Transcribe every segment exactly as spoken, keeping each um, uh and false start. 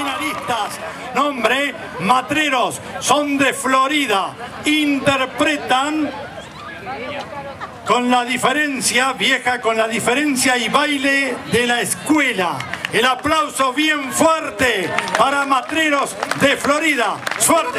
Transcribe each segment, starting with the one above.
finalistas. Nombre, Matreros, son de Florida. Interpretan Con la Diferencia, Vieja con la Diferencia y Baile de la Escuela. El aplauso bien fuerte para Matreros de Florida. ¡Suerte!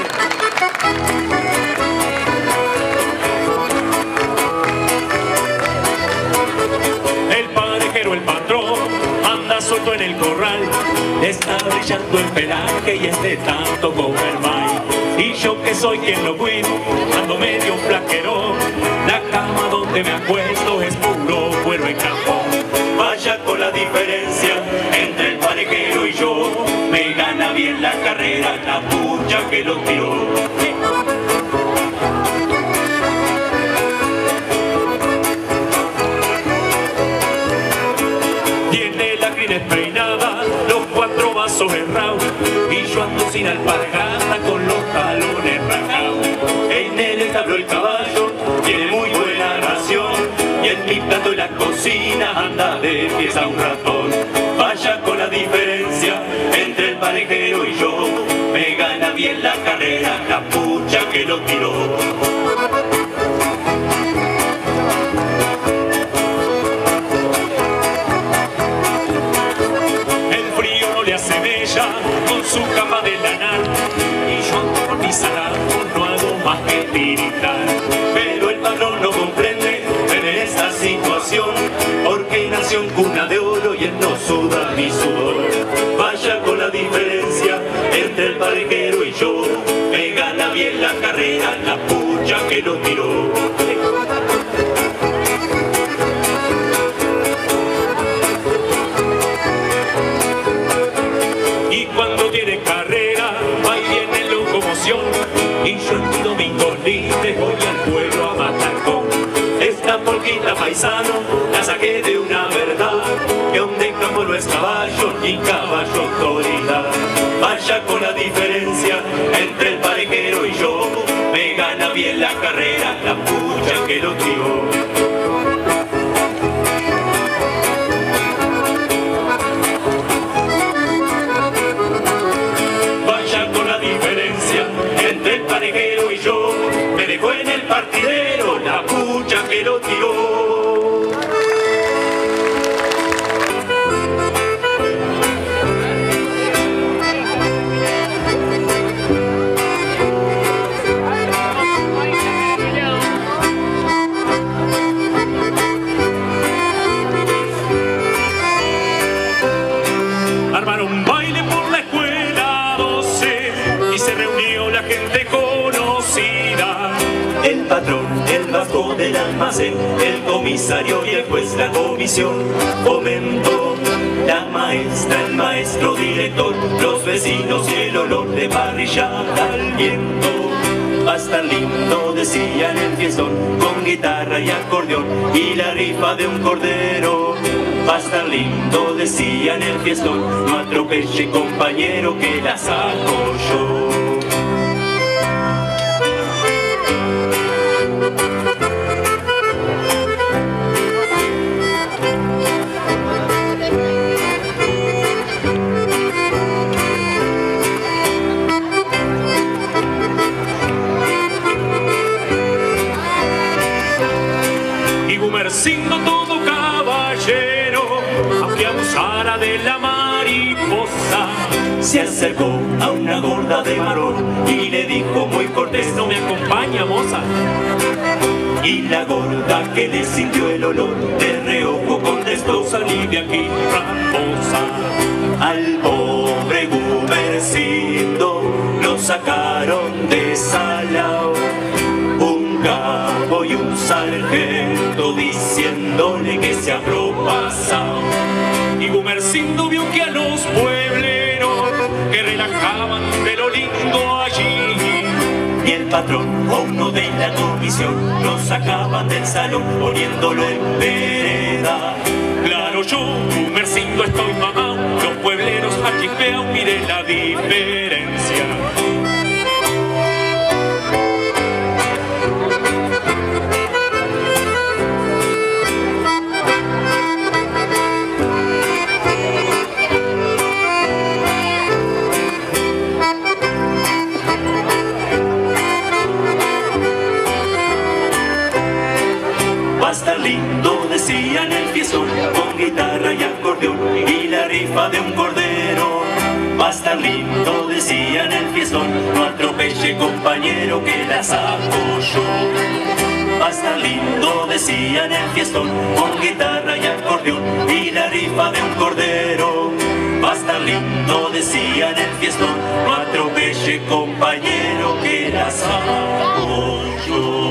El parejero, el patrón, anda suelto en el corral. Está brillando el pelaje y es de tanto comer maíz. Y yo que soy quien lo cuido, ando medio flaquerón. La cama donde me acuesto es puro cuero en cajón. Vaya con la diferencia entre el parejero y yo. Me gana bien la carrera, la pucha que lo tiró. Tiene la crin despeinada, los cuatro vasos errados, y yo ando sin alpargata con los talones rajados. En el establo el caballo tiene muy buena ración, y en mi plato y la cocina anda de pies a un ratón. Vaya con la diferencia entre el parejero y yo. Me gana bien la carrera, la pucha que lo tiró. El frío no le hace mella con su capa de lanar, y yo ando por mi salado no hago más que tiritar. Pero el patrón no comprende en esta situación, porque nació en cuna de oro y él no suda ni sudor. Vaya con la diferencia entre el parejero y yo. Me gana bien la carrera, la pucha que lo tiró. Y cuando tiene carrera, va y viene locomoción, y yo en mi domingo libre voy al pueblo a matar con esta polquita paisano. La saqué de una verdad, que donde en campo no es caballo, ni caballo autoridad. Vaya con la diferencia entre el parejero y yo. Me gana bien la carrera, la pucha que lo tiró. Entre el parejero y yo, me dejó en el partidero la pucha que lo tiró. Armaron baile por la escuela doce y se reunió la gente conocida. El patrón, el vasco del almacén, el comisario y el juez, la comisión comentó. La maestra, el maestro director, los vecinos y el olor de parrillada al viento. Va a estar lindo, decían el fiestón, con guitarra y acordeón y la rifa de un cordero. Va a estar lindo, decían el fiestón, no atropelle compañero que la saco yo. Siendo todo caballero, aunque abusara de la mariposa, se acercó a una gorda de varón y le dijo muy cortés: no me acompaña, moza. Y la gorda, que le sintió el olor, de reojo contestó: salí de aquí, raposa. Al pobre Gumercindo lo sacaron de Salao, un cabo y un sargento diciéndole que se habrá pasado. Y Gumercindo vio que a los puebleros que relajaban de lo lindo allí, y el patrón o uno de la comisión lo sacaban del salón poniéndolo en vereda. Claro, yo, Gumercindo, estoy mamado, los puebleros aquí veo, mire la diferencia. decía en el fiestón, con guitarra y acordeón y la rifa de un cordero. Va a estar lindo, decía en el fiestón, no atropelle compañero que la saco yo. Va a estar lindo, decía en el fiestón, con guitarra y acordeón y la rifa de un cordero. Va a estar lindo, decía en el fiestón, no atropelle compañero que la saco yo.